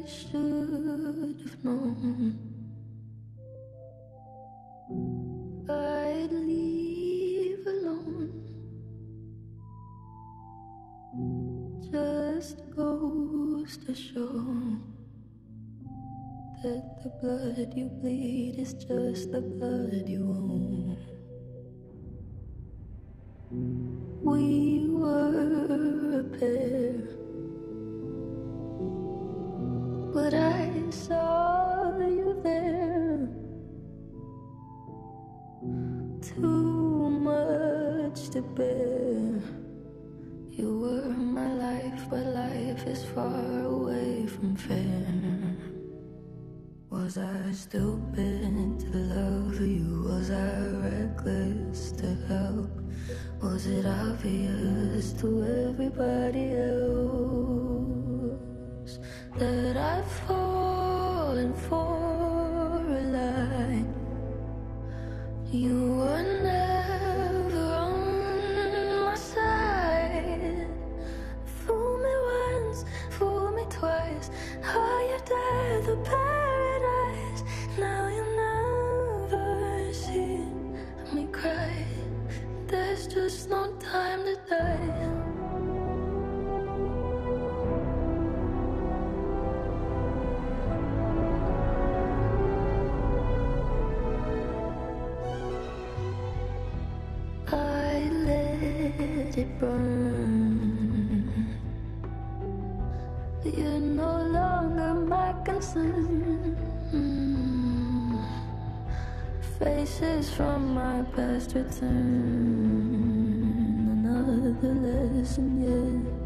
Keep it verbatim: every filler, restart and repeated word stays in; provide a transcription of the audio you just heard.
should have known I'd leave alone. Just goes to show that the blood you bleed is just the blood you own. We were a pair, but I saw you there. Too much to bear. You were my life, but life is far away from fair. Was I stupid to love you? Was I reckless to help? Was it obvious to everybody else that I've fallen for a lie? You were never on my side. Fool me once, fool me twice. Are you dead, the paradise? Now you never see me cry. There's just no time to die. I let it burn. You're no longer my concern. Faces from my past return. Another lesson, yeah.